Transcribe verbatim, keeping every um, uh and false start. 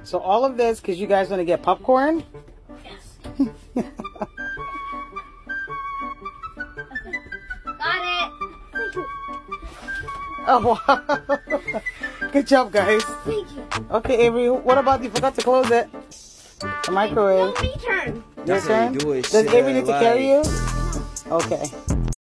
So all of this because you guys want to get popcorn? Yes. Okay. Got it. Oh, wow. Good job, guys. Thank you. Okay, Avery, what about you? Forgot to close it. The microwave. No, me turn. Your That's how turn? you do it. Does Shit, Avery need to like- carry you? Okay.